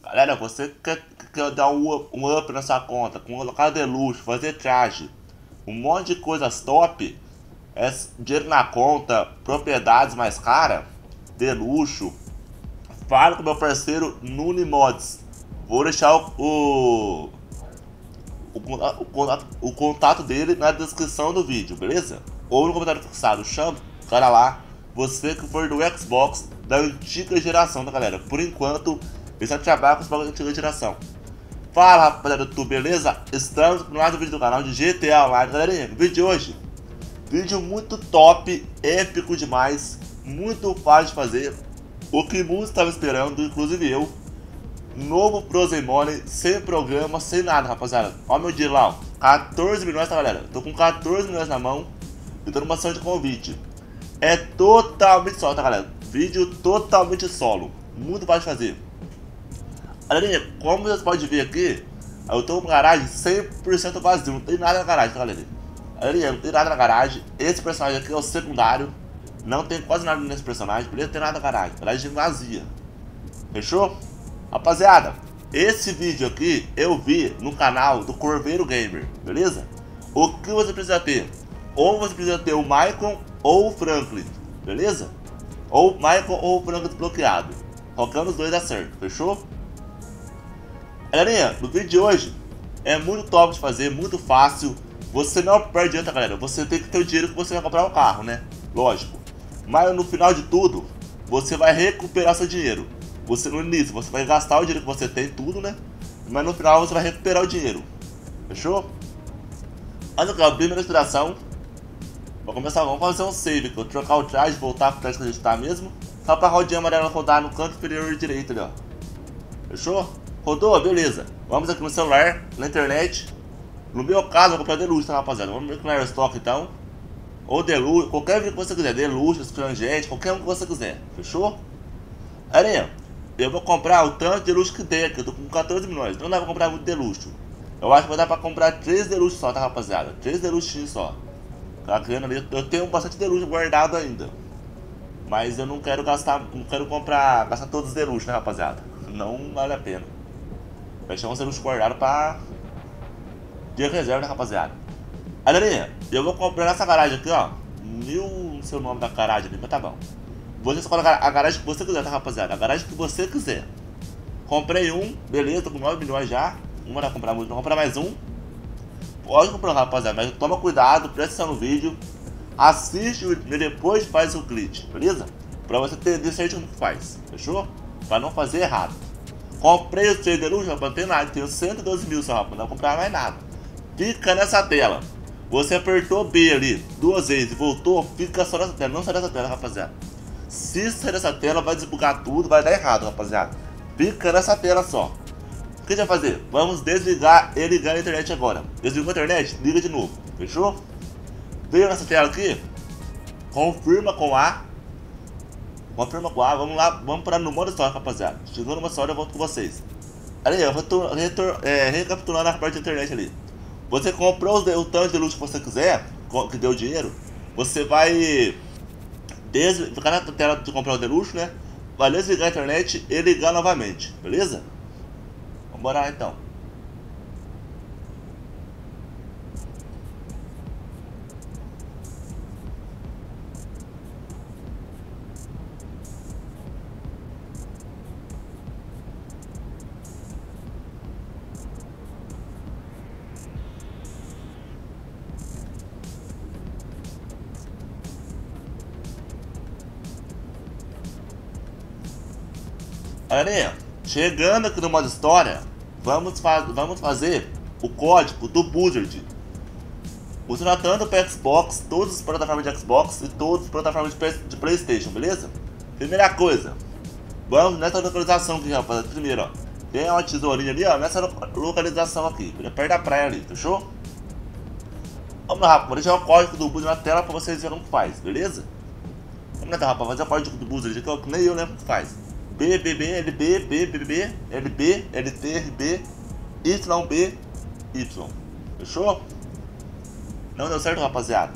Galera, você quer dar um up na sua conta, colocar de luxo, fazer traje, um monte de coisas top, dinheiro na conta, propriedades mais caras, de luxo, fala com meu parceiro Nunimods. Vou deixar o contato dele na descrição do vídeo, beleza? Ou no comentário fixado. Chama o cara lá. Você que for do Xbox da antiga geração, tá, galera? Por enquanto, ele só trabalha com os jogos da antiga geração. Fala, rapaziada do YouTube, beleza? Estamos no mais um vídeo do canal de GTA Online, galerinha. Vídeo de hoje, vídeo muito top, épico demais, muito fácil de fazer. O que muitos estavam esperando, inclusive eu. Novo Frozen Money, sem programa, sem nada, rapaziada. Ó meu dia lá, ó. 14 milhões, tá, galera? Tô com 14 milhões na mão e tô numa ação de convite. É totalmente solo, tá, galera? Vídeo totalmente solo. Muito fácil de fazer. Galerinha, como vocês podem ver aqui, eu tô com garagem 100% vazio. Não tem nada na garagem, tá, galera? Galerinha, não tem nada na garagem. Esse personagem aqui é o secundário. Não tem quase nada nesse personagem, beleza? Não tem nada na garagem. Garagem vazia. Fechou? Rapaziada, esse vídeo aqui eu vi no canal do Corveiro Gamer, beleza? O que você precisa ter? Ou você precisa ter o Michael ou o Franklin, beleza? Ou o Michael ou o Franklin desbloqueado. Qualquer um dos dois dá certo, fechou? Galerinha, no vídeo de hoje é muito top de fazer, muito fácil. Você não perde dinheiro, galera. Você tem que ter o dinheiro que você vai comprar um carro, né? Lógico. Mas no final de tudo, você vai recuperar seu dinheiro. Você no início, você vai gastar o dinheiro que você tem, tudo, né? Mas no final você vai recuperar o dinheiro. Fechou? Antes de abrir minha inspiração, vou começar, vamos fazer um save aqui. Vou trocar o traje, voltar pro traje que a gente tá mesmo. Só pra rodinha amarela rodar no canto inferior direito ali, ó. Fechou? Rodou? Beleza. Vamos aqui no celular, na internet. No meu caso, eu vou comprar Deluxe, tá, rapaziada? Vamos ver com o Airstock então. Ou Deluxe, qualquer vídeo que você quiser. Deluxe, Scrangente, qualquer um que você quiser. Fechou? Areia, eu vou comprar o tanto de luxo que tem aqui, eu tô com 14 milhões, não dá pra comprar muito de luxo. Eu acho que vai dar pra comprar 3 de luxo só, tá, rapaziada? 3 de luxo só. Tá criando ali, eu tenho bastante de luxo guardado ainda. Mas eu não quero gastar, não quero gastar todos os de luxo, né, rapaziada? Não vale a pena. Vai deixar uns de luxo guardado pra dia reserva, né, rapaziada? Galerinha, eu vou comprar nessa garagem aqui, ó. Não sei o nome da garagem ali, mas tá bom. Você escolhe a garagem que você quiser, tá, rapaziada? A garagem que você quiser. Comprei um, beleza, tô com 9 milhões já. Não vai comprar muito, vou comprar mais um. Pode comprar, rapaziada, mas toma cuidado, presta atenção no vídeo. Assiste e depois faz o clique, beleza? Pra você entender certinho como que faz, fechou? Pra não fazer errado. Comprei os 3 de luxo, rapaz, não tem nada, tenho 112 mil só, rapaz, não vou comprar mais nada. Fica nessa tela. Você apertou B ali 2 vezes e voltou, fica só nessa tela, não sai dessa tela, rapaziada. Se sair dessa tela, vai desbugar tudo, vai dar errado, rapaziada. Fica nessa tela só. O que a gente vai fazer? Vamos desligar e ligar a internet agora. Desligou a internet? Liga de novo. Fechou? Veio nessa tela aqui. Confirma com A. Confirma com A. Vamos lá. Vamos parar no modo história, rapaziada. Chegou numa história, eu volto com vocês. Ali, eu recapitulando a parte da internet ali. Você comprou o tanto de luxo que você quiser, que deu dinheiro. Você vai ficar na tela de comprar o de luxo, né? Vai desligar a internet e ligar novamente, beleza? Vamos lá então. Galerinha, chegando aqui no modo história, vamos fazer o código do Buzzard. Funciona tanto para Xbox, todas as plataformas de Xbox e todas as plataformas de Playstation, beleza? Primeira coisa, vamos nessa localização aqui, rapaz. Primeiro, ó, tem uma tesourinha ali, ó, nessa localização aqui, perto da praia ali, fechou? Vamos lá, rapaz, vou deixar o código do Buzzard na tela para vocês verem como faz, beleza? Vamos lá, rapaz, fazer o código do Buzzard aqui, que nem eu lembro como faz. B, B, B, L, B, B, B, B, L, B, L, T, R, B, Y, B, Y. Fechou? Não deu certo, rapaziada.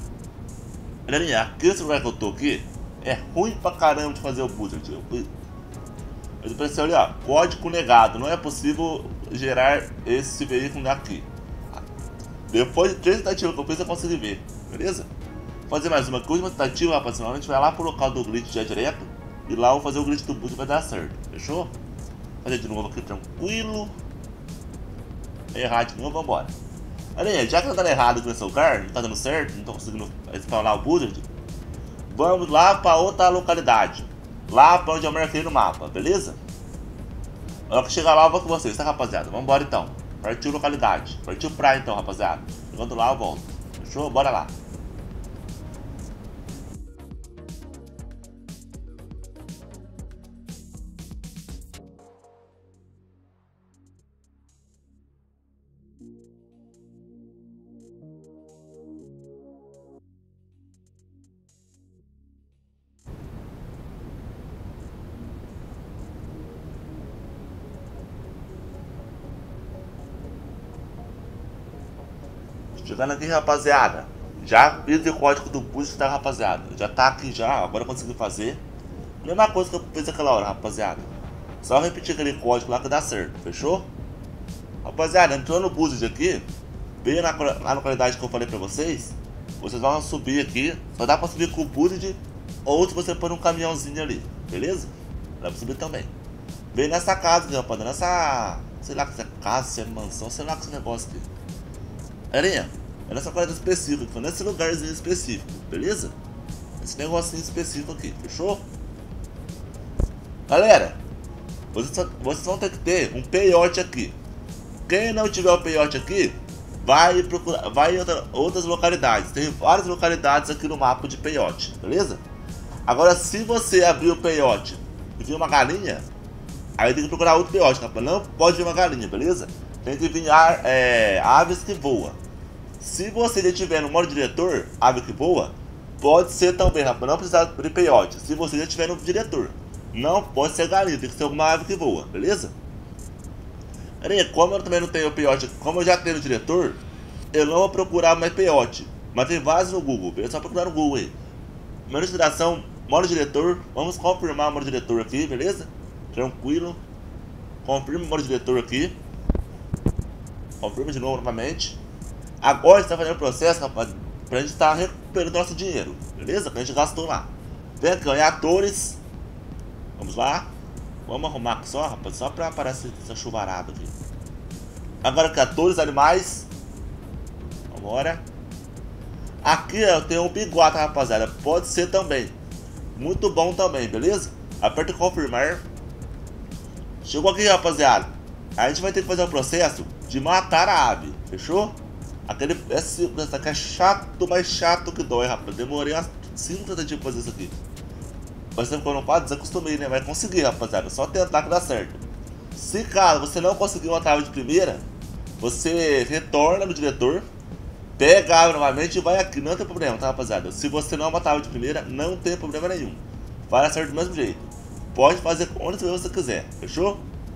Galerinha, aqui esse lugar que eu tô aqui é ruim pra caramba de fazer o Buzzard. Ele apareceu ali, ó, código negado, não é possível gerar esse veículo aqui. Depois de 3 tentativas que eu fiz, eu consegui ver, beleza? Vou fazer mais uma coisa, uma tentativa, rapaziada. A gente vai lá pro local do glitch já direto. E lá eu vou fazer o glitch do boost, vai dar certo, fechou? Vou fazer de novo aqui, tranquilo. Errar de novo, vambora. Olha, já que tá dando errado aqui nesse lugar, não tá dando certo, não tô conseguindo spawnar o Buzzard, vamos lá pra outra localidade. Lá pra onde eu marquei no mapa, beleza? Na hora que chegar lá eu vou com vocês, tá, rapaziada? Vambora então. Partiu localidade. Partiu praia então, rapaziada. Chegando lá eu volto. Fechou? Bora lá. Chegando aqui, rapaziada. Já fiz o código do boost, tá, rapaziada? Já tá aqui já, agora eu consegui fazer. Mesma coisa que eu fiz aquela hora, rapaziada. Só repetir aquele código lá que dá certo, fechou? Rapaziada, entrou no boost aqui, bem na localidade que eu falei pra vocês. Vocês vão subir aqui, só dá pra subir com o boost ou se você pôr um caminhãozinho ali, beleza? Dá pra subir também. Vem nessa casa aqui, rapaziada, nessa... sei lá que é casa, se é mansão, sei lá que esse negócio aqui. Aranha, é nessa parada específica, foi nesse lugarzinho específico, beleza? Esse negocinho específico aqui, fechou? Galera, vocês vão ter que ter um peiote aqui. Quem não tiver o peiote aqui, vai procurar, vai em outras localidades. Tem várias localidades aqui no mapa de peiote, beleza? Agora, se você abrir o peiote e vir uma galinha, aí tem que procurar outro peiote, tá? Não pode vir uma galinha, beleza? Tem que vir aves que voam. Se você já tiver no modo diretor, ave que voa, pode ser também, rapaz. Não precisa de peiote. Se você já tiver no diretor, não pode ser galinha, tem que ser alguma ave que voa, beleza? Como eu também não tenho peiote, como eu já tenho no diretor, eu não vou procurar mais peiote. Mas tem vários no Google, é só procurar no Google aí. Menu de geração, modo diretor. Vamos confirmar o modo diretor aqui, beleza? Tranquilo. Confirma o modo diretor aqui. Confirma de novo novamente. Agora a gente tá fazendo o processo, rapaz, pra gente estar recuperando nosso dinheiro, beleza? Que a gente gastou lá. Vem aqui, ó, em atores. Vamos lá. Vamos arrumar aqui só, rapaz, só pra aparecer essa chuvarada aqui. Agora aqui, atores, animais. Vambora. Aqui, ó, tem um bigode, rapaziada. Pode ser também. Muito bom também, beleza? Aperta em confirmar. Chegou aqui, rapaziada. A gente vai ter que fazer o processo de matar a ave, fechou? Esse aqui é chato, mais chato que dói, rapaz. Demorei umas 5 tentativas pra fazer isso aqui. Mas sempre que eu não faço, desacostumei, né? Vai conseguir, rapaziada. Só tentar que dá certo. Se caso você não conseguir matar a ave de primeira, você retorna no diretor, pega a ave novamente e vai aqui. Não tem problema, tá, rapaziada? Se você não matar a ave de primeira, não tem problema nenhum. Vai dar certo do mesmo jeito. Pode fazer quantas vezes você quiser, fechou?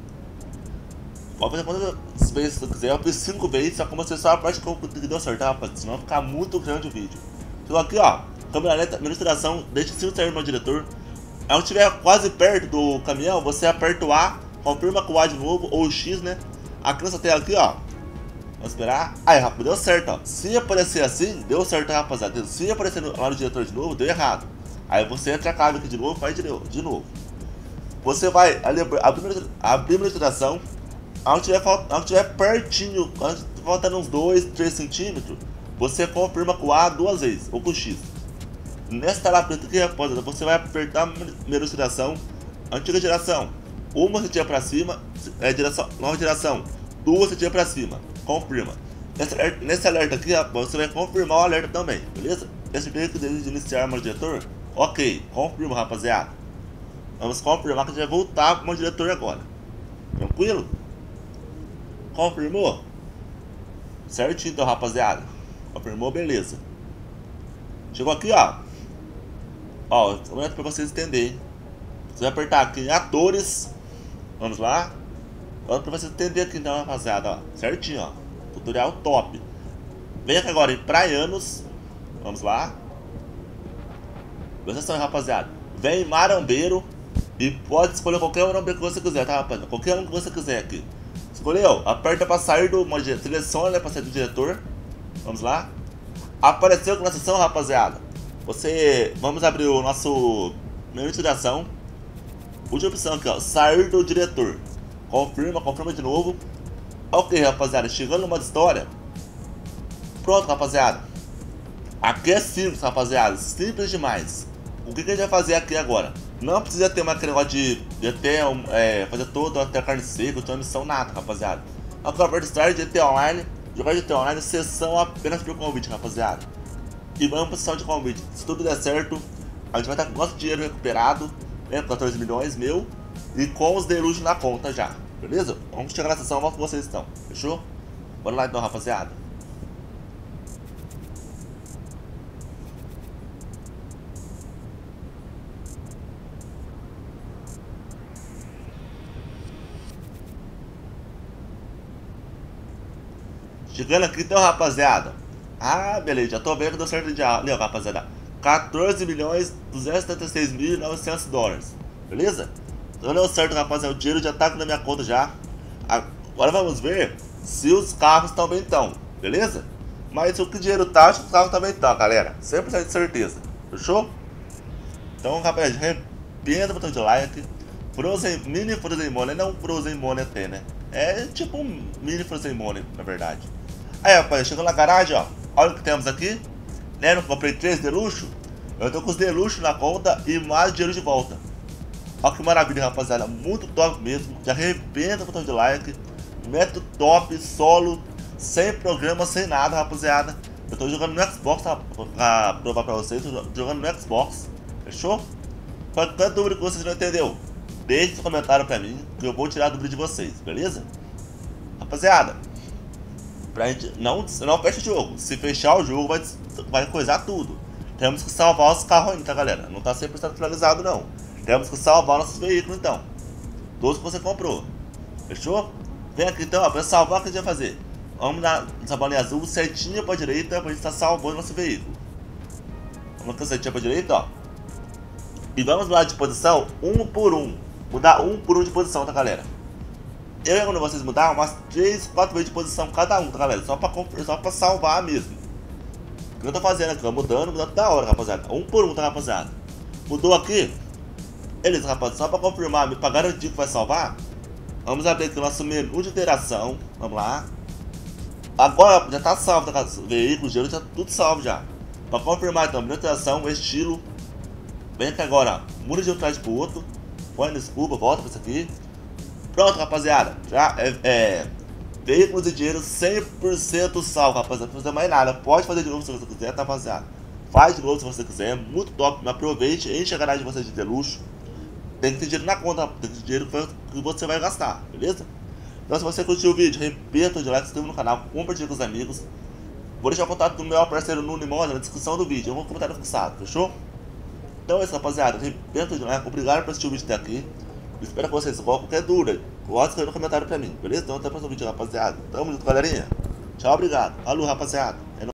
Pode fazer quantas vezes você quiser. Eu fiz 5 vezes, só como você só a parte que deu certo, tá, rapaziada? Senão vai ficar muito grande o vídeo. Então aqui, ó, câmera lenta, administração, deixa se sair no diretor. Quando estiver quase perto do caminhão, você aperta o A, confirma com o A de novo, ou o X, né? Aqui nessa tela aqui, ó. Vamos esperar. Aí, rapaz, deu certo, ó. Se aparecer assim, deu certo, rapaziada. Se aparecer lá no diretor de novo, deu errado. Aí você entra a câmera aqui de novo, faz de novo. Você vai abrir a administração. Onde tiver pertinho, faltando uns 2, 3 centímetros, você confirma com o A 2 vezes, ou com o X. Nessa tela preta aqui, rapaziada, você vai apertar a menu de geração, antiga geração, uma você tira pra cima, nova geração, 2 você tira pra cima, confirma. Nesse alerta aqui, rapaz, você vai confirmar o alerta também, beleza? Esse vídeo de iniciar o modo diretor, ok, confirma, rapaziada. Vamos confirmar que a gente vai voltar pro modo diretor agora, tranquilo? Confirmou? Certinho então, rapaziada. Confirmou, beleza. Chegou aqui, ó. Ó, pra vocês entenderem. Você vai apertar aqui em atores. Vamos lá. Pra vocês entenderem aqui então, rapaziada, ó. Certinho, ó. Tutorial top. Vem aqui agora em praianos. Vamos lá. Presta atenção, rapaziada. Vem em marombeiro. E pode escolher qualquer nome que você quiser, tá, rapaziada? Qualquer um que você quiser aqui. Escolheu? Aperta pra sair do modo diretor. Seleciona pra sair do diretor. Vamos lá. Apareceu aqui na sessão, rapaziada. Vamos abrir o nosso menu de interação. Última opção aqui, ó. Sair do diretor. Confirma de novo. Ok, rapaziada. Chegando no modo história. Pronto, rapaziada. Aqui é simples, rapaziada. Simples demais. O que a gente vai fazer aqui agora? Não precisa ter aquele negócio de até fazer todo até carne seca, uma missão nada, rapaziada. Acabou de start GT Online, jogar GT Online, sessão apenas por convite, rapaziada. E vamos pra sessão de convite. Se tudo der certo, a gente vai estar com nosso dinheiro recuperado, né, 14 milhões meu, e com os deluxos na conta já, beleza? Vamos chegar na sessão, mostro pra vocês então, fechou? Bora lá então, rapaziada. Chegando aqui então, rapaziada. Ah, beleza, já tô vendo que deu certo de ali, ó, rapaziada. 14.276.900 dólares. Beleza? Então deu certo, rapaziada. O dinheiro já tá aqui na minha conta já. Agora vamos ver se os carros também estão. Beleza? Mas o que o dinheiro tá, acho que os carros também estão, galera. 100% de certeza. Fechou? Então, rapaziada, arrebenta o botão de like. Mini Frozen Money, não Frozen Money até, né? É tipo um mini Frozen Money, na verdade. Aí, rapaz, chegou na garagem, ó. Olha o que temos aqui. Né, eu comprei 3 de luxo. Eu tô com os de luxo na conta e mais dinheiro de volta. Olha que maravilha, rapaziada. Muito top mesmo. Já arrebenta o botão de like. Método top, solo, sem programa, sem nada, rapaziada. Eu tô jogando no Xbox, tá? Pra provar pra vocês. Tô jogando no Xbox. Fechou? Qualquer dúvida que vocês não entenderam, deixe um comentário pra mim, que eu vou tirar a dúvida de vocês, beleza? Rapaziada, pra gente não fecha o jogo. Se fechar o jogo, vai coisar tudo. Temos que salvar os carros ainda, tá, galera? Não tá 100% finalizado, não. Temos que salvar nossos veículos, então. Todos que você comprou. Fechou? Vem aqui, então, ó, pra salvar, o que a gente vai fazer? Vamos nessa bolinha azul certinha pra direita, pra gente estar salvando nosso veículo. Vamos aqui certinha pra direita, ó. E vamos lá de posição, um por um. Mudar um por um de posição, tá, galera? Eu recomendo vocês mudar umas 3, 4 vezes de posição cada um, tá, galera? Só pra salvar mesmo. O que eu tô fazendo aqui, ó, mudando da hora, rapaziada. Um por um, tá, rapaziada? Mudou aqui? Beleza, rapaziada, só pra confirmar, pra garantir que vai salvar. Vamos abrir aqui o nosso menu de interação. Vamos lá. Agora já tá salvo, tá? Veículo, gelo, já tá tudo salvo já. Pra confirmar então, menu de interação, estilo. Vem aqui agora, muda de um trás pro outro. Põe no desculpa, volta pra isso aqui. Pronto, rapaziada. Já veículos e dinheiro 100% salvo, rapaziada. Não precisa mais nada. Pode fazer de novo se você quiser, tá, rapaziada? Faz de novo se você quiser. É muito top. Aproveite, enche a garagem de vocês de deluxo. Tem que ter dinheiro na conta, tem que ter dinheiro que você vai gastar, beleza? Então, se você curtiu o vídeo, repita o like, se inscreva no canal, compartilhe com os amigos. Vou deixar o contato do meu parceiro Nuno Limosa na descrição do vídeo. Eu vou comentar fixado, fechou? Então é isso, rapaziada. Repita o like, obrigado por assistir o vídeo até aqui. Espero que vocês qualquer dúvida, pode escrever no comentário pra mim, beleza? Então até o próximo vídeo, rapaziada. Tamo junto, galerinha. Tchau, obrigado. Falou, rapaziada.